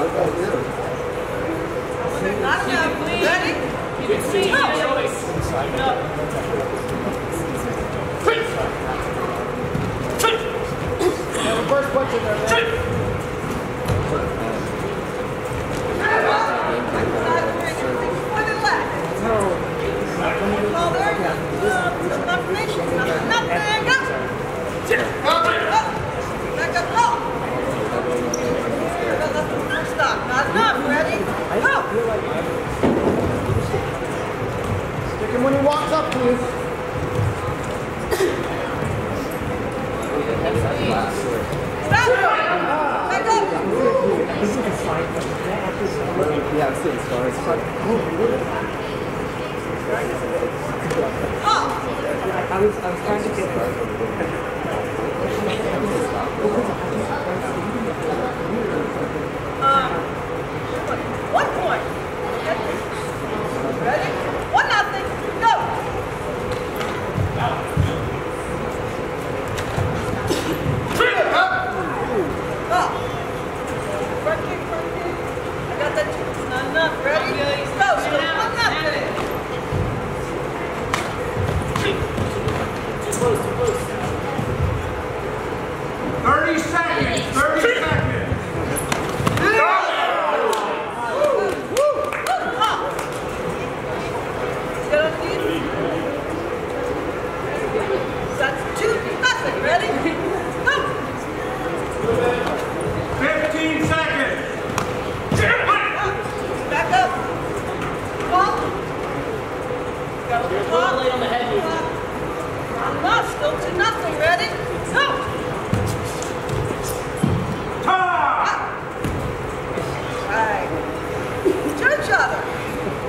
Not enough. Ready? Go! Reverse punch in there, man. Stick him when he walks up to you. Yeah, I'm seeing stars. I was trying to get One point. Ready? 1-0. Go. Front kick. I got that. It's not enough. Ready? Go. Still 1-0. 30 seconds. 30 seconds. That's 2-0. Ready? Go. 15 seconds. Back up. Ball. Got a little ball. late on the head. Not still 2-0. Ready? Go. All right. To each other.